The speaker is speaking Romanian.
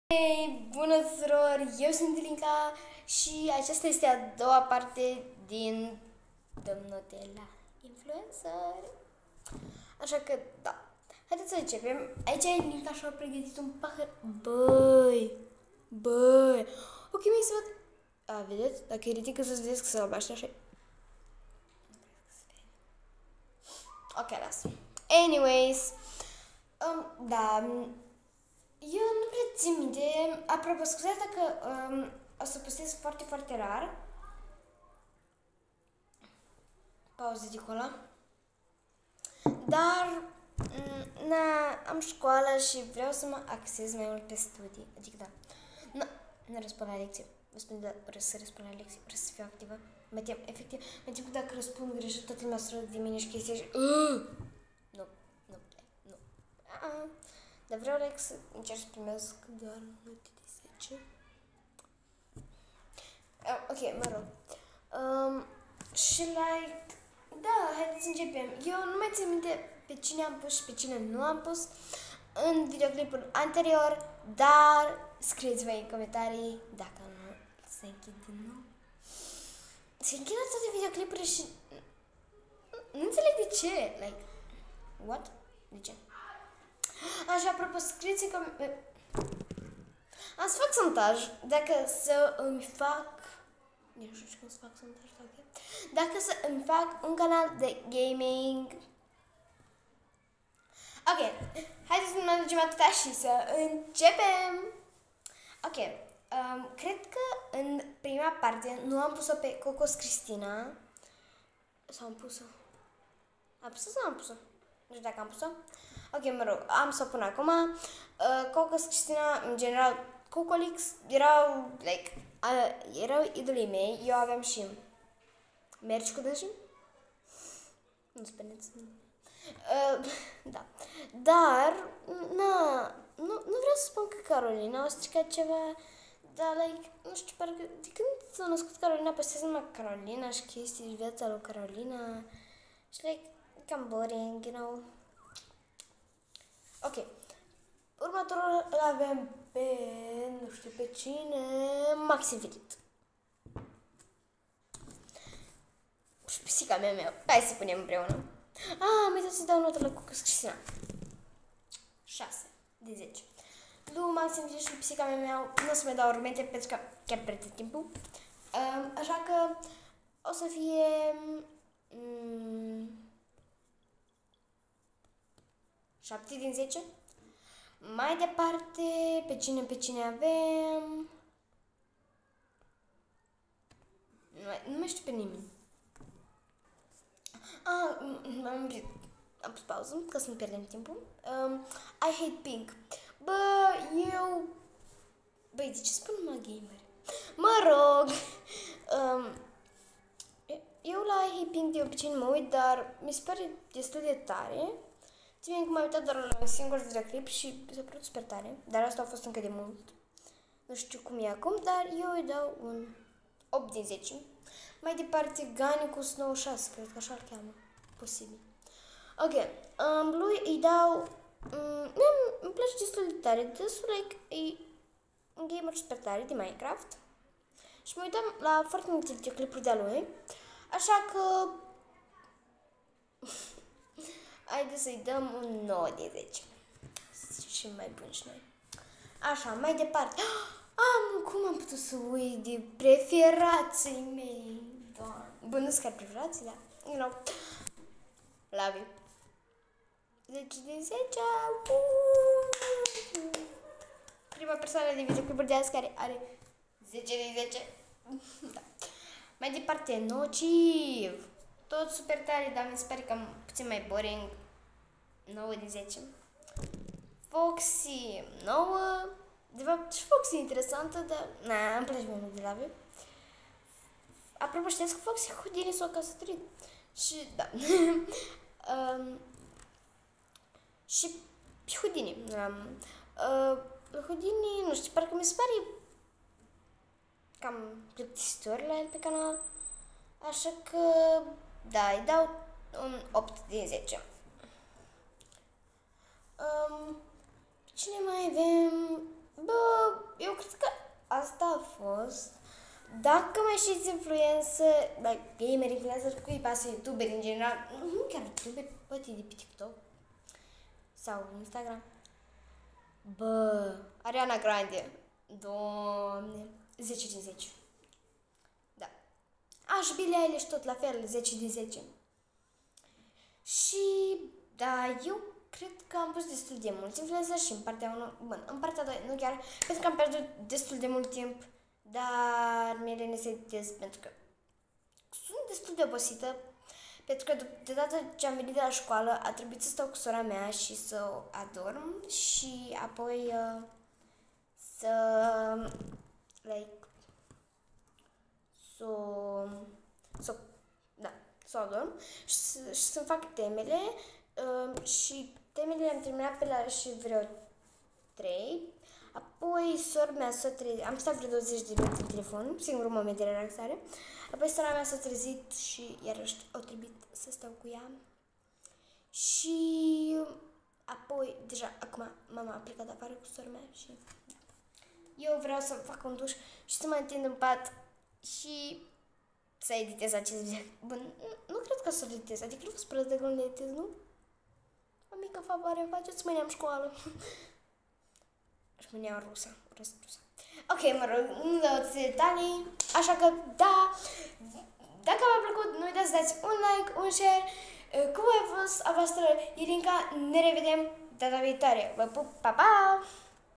Hei, bună surori, eu sunt Linca și aceasta este a doua parte din Domnotella Influencer. Așa că, da, haideți să începem. Aici e Linca și-a pregătit un pahăr. Băi, ok, mi se văd. A, vedeți? Dacă îi ridică să-ți vedeți că se albaște așa. Ok, lasă. Anyways, da, eu nu prea țin minte. Apropo, scuzați dacă o să postez foarte, foarte rar. Pauză de acolo. Dar, am școală și vreau să mă axez mai mult pe studii. Adică, da, nu răspund la lecție. Vă spun să răspund la lecție, vreau să fiu activă. Mă tem, efectiv, mă tem că dacă răspund greșit, toată lumea se de mine și chestia și... Nu. Dar vreau să încerc să primesc doar note de 10. Ok, mă rog. Și like, da, haideți să începem. Eu nu mai țin minte pe cine am pus și pe cine nu am pus în videoclipul anterior, dar scrieți-vă în comentarii dacă nu se închid din nou. Se închid toate videoclipurile și nu înțeleg de ce. Like, what? De ce? Așa, apropo, scrieți în comentarii. Am să fac sontaj dacă să îmi fac... Eu nu știu cum să fac sontaj, ok? Dacă să îmi fac un canal de gaming. Ok, haideți să ne ducem atâta și să începem. Ok, cred că în prima parte nu am pus-o pe Cocos Cristina. Sau am pus-o? Am pus-o sau am pus-o? Nu știu dacă am pus-o. Ok, mă rog, am să o pun acum. Cocos Cristina, în general, Cocolix erau, like, erau idolii mei. Eu aveam și mergi cu dânsii? Nu spuneți. Da. Dar, nu vreau să spun că Carolina a stricat ceva, dar, like, nu știu, parcă de când s-a născut Carolina, postează numai Carolina și chestii, viața lui Carolina. Și, like, cam boring, you know. Ok. Următorul îl avem pe, nu știu pe cine, Maxim Filit. Și pisica mea. Hai să punem împreună. Am uitat să dau notă la Cocos Cristina. 6 de 10. Lui Maxim Filit și pisica mea nu o să mai dau argumente pentru că chiar pierd timpul. Așa că o să fie 7 din 10. Mai departe, pe cine avem? Nu mai știu pe nimeni. Am pus pauză, ca să nu pierdem timpul. I hate pink. Băi, de ce spun numai gamer? Mă rog! Eu la I hate pink de obicei nu mă uit, dar mi se pare destul de tare. Țin minte că m-am uitat doar la un singur videoclip și s-a părut super tare, dar asta a fost încă de mult. Nu știu cum e acum, dar eu îi dau un 8 din 10. Mai departe, Ganicus 96, cred că așa îl cheamă. Posibil. Ok, lui îi dau... îmi place destul de tare. Destul, like, e un gamer super tare de Minecraft. Și mă uitam la foarte multe videoclipuri de-a lui. Așa că... Haideți să-i dăm un 9 de 10. Și mai buni și noi. Așa, mai departe. Cum am putut să uit de preferații mei? Doamne. Bun, nu sunt preferații, dar, you know, love you. 10 din 10. Prima persoană de videoclipuri de azi care are 10 din 10. Da. Mai departe, Nociv. Tot super tare, dar mi se pare cam puțin mai boring. 9 din 10. Foxy 9. De fapt, și Foxy e interesantă, dar îmi place mai mult de la voi. Apropo, știți că Foxy Houdini s-au căsătorit. Și, da. Și Houdini. Houdini, nu știu, parcă mi se pare cam plictisitor la el pe canal. Așa că, da, îi dau un 8 din 10. Cine mai avem? eu cred că asta a fost. Dacă mai știți influencer, like gamer, influencer, cui pasă YouTuber în general, nu chiar YouTuber, poate de pe TikTok sau Instagram. Bă, Ariana Grande, Doamne, 10 din 10. Da. Și Billie Eilish tot la fel, 10 din 10. Și, da, eu cred că am pus destul de mulți influencer și în partea 1, bun, în partea 2, nu chiar, pentru că am pierdut destul de mult timp, dar mi-e nesedez pentru că sunt destul de obosită, pentru că de data ce am venit de la școală a trebuit să stau cu sora mea și să o adorm și apoi să, like, să o adorm și să-mi fac temele și temele le-am terminat pe la și vreo 3. Apoi sora mea s-a trezit, am stat vreo 20 de minute în telefon, singurul moment de relaxare. Apoi sora mea s-a trezit și iarăși au trebuit să stau cu ea. Și apoi, deja, acum mama a plecat afară cu sora mea și eu vreau să fac un duș și să mă întind în pat și să editez acest video. Bun, nu cred că o să editez, adică nu vă spărați de când le editez, nu? O mică favoare îmi faceți, mâine am școală. Și mâine am rusă. Ok, mă rog, nu dau detalii, așa că da, dacă v-a plăcut, nu uitați să dați un like, un share. Cum a fost a voastră Irinca, ne revedem data viitoare. Vă pup, pa, pa!